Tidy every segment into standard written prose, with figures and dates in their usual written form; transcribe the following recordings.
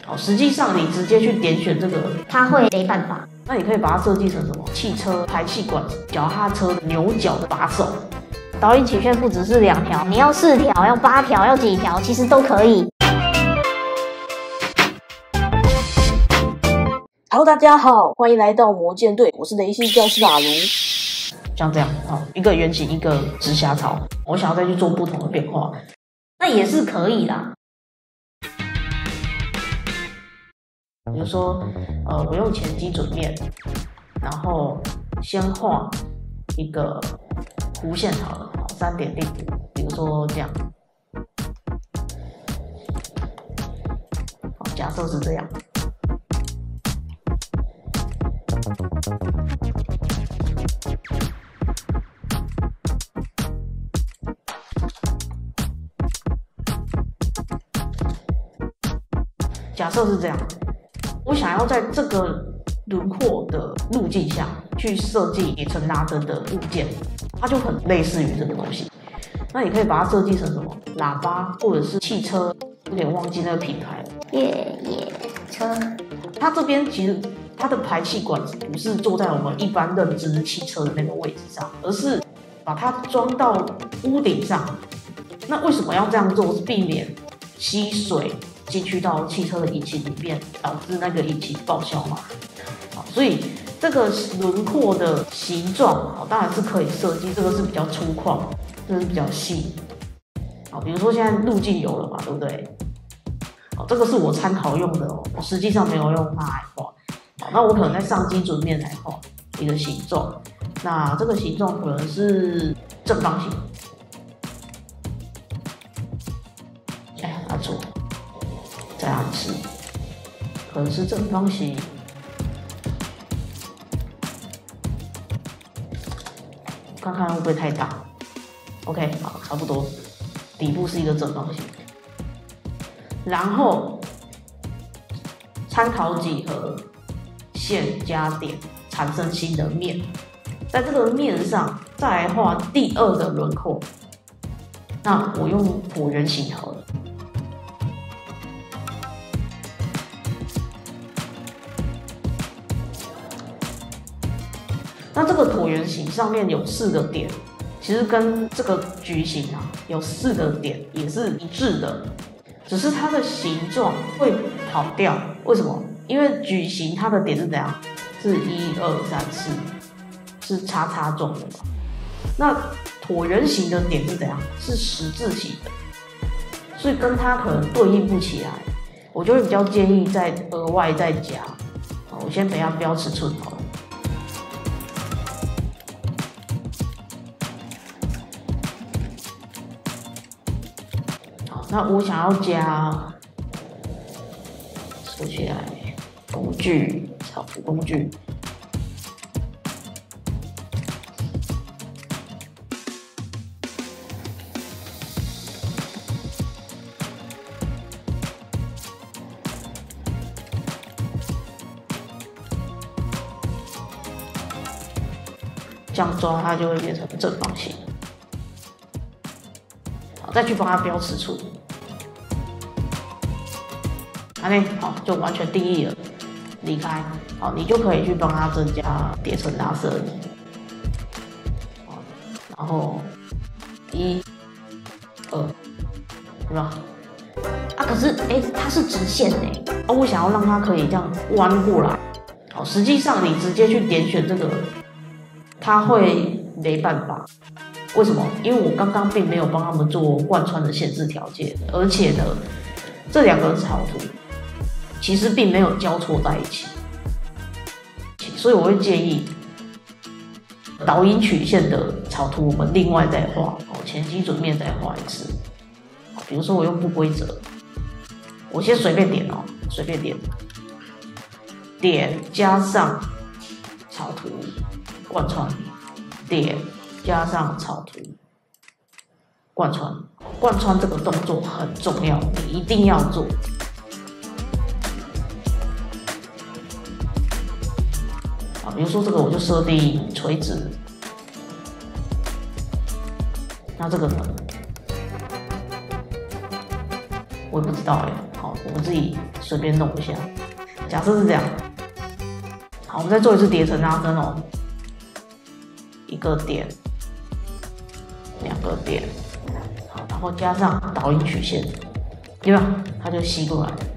好，实际上你直接去点选这个， 它会没办法。 那你可以把它设计成什么？汽车排气管、脚踏车的牛角的把手。 导引曲线不只是2条，你要4条，要8条，要几条，其实都可以。 Hello， 大家好，欢迎来到魔剑队，我是雷系教师阿如。 像这样，一个圆形，一个直辖槽，我想要再去做不同的变化， 那也是可以啦。 比如说，我用前基准面，然后先画一个弧线好了，3.05，比如说这样。好，假设是这样。假设是这样，我想要在这个轮廓的路径下去设计底层拉伸的物件，它就很类似于这个东西。那你可以把它设计成什么？喇叭或者是汽车，有点忘记那个品牌了。 越野车， 它这边其实它的排气管不是坐在我们一般认知汽车的那个位置上，而是把它装到屋顶上。那为什么要这样做？是避免吸水进去到汽车的引擎里面，导致那个引擎报销嘛。好，所以这个轮廓的形状，当然是可以设计，这个是比较粗犷，这个是比较细。好，比如说现在路径有了嘛，对不对？好，这个是我参考用的哦，我实际上没有用它来画。好，那我可能在上基准面来画一个形状，那这个形状可能是正方形。按错，再按次，可能是正方形。看看会不会太大 ？OK， 好，差不多。底部是一个正方形，然后参考几何线加点产生新的面，在这个面上再来画第2个轮廓。那我用椭圆形好了。那这个椭圆形上面有4个点，其实跟这个矩形有4个点也是一致的，只是它的形状会跑掉。为什么？因为矩形它的点是怎样？是1、2、3、4，是叉叉状的嘛。那椭圆形的点是怎样？是十字形的，所以跟它可能对应不起来。我就会比较建议再额外再加。我先等一下标尺寸好了。那我想要加，收起来，工具，草图工具，这样抓它就会变成正方形。好，再去帮它标尺寸。好，就完全定义了，离开。好，你就可以去帮它增加叠层拉伸。然后1、2，对吧？ 可是它是直线我想要让它可以这样弯过来。好，实际上你直接去点选这个，它会没办法。为什么？因为我刚刚并没有帮他们做贯穿的限制条件，而且呢，这2个草图其实并没有交错在一起，所以我会建议导引曲线的草图我们另外再画，前基准面再画一次。比如说我用不规则，我先随便点随便点加上草图贯穿，点加上草图贯穿这个动作很重要，你一定要做。比如说这个我就设定垂直，那这个呢，我也不知道好， 我们自己随便弄一下。假设是这样，好，我们再做一次叠层拉伸哦，一个点，两个点，好，然后加上导引曲线，对吧？它就吸过来了。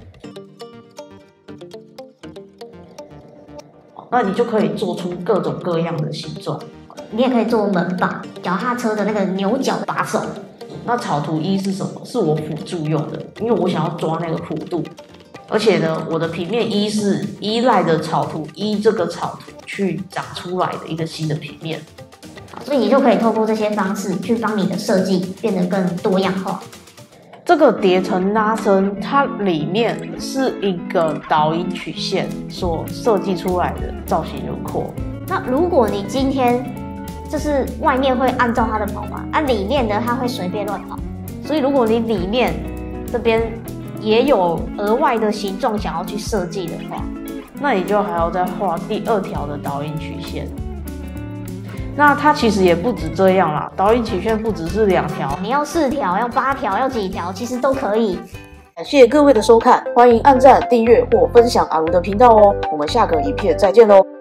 那你就可以做出各种各样的形状。 你也可以做门把、脚踏车的那个牛角把手。 那草图一是什么？是我辅助用的，因为我想要抓那个弧度，而且呢，我的平面一是依赖的草图一这个草图去长出来的一个新的平面。 好，所以你就可以透过这些方式去帮你的设计变得更多样化。 这个叠层拉伸，它里面是一个导引曲线所设计出来的造型轮廓。 那如果你今天就是外面会按照它的跑嘛，里面的它会随便乱跑， 所以如果你里面这边也有额外的形状想要去设计的话，那你就还要再画第2条的导引曲线。那它其实也不止这样啦，导引曲线不只是2条， 你要4条、要8条、要几条，其实都可以。 感谢各位的收看，欢迎按赞、订阅或分享阿如的频道哦。我们下个影片再见喽。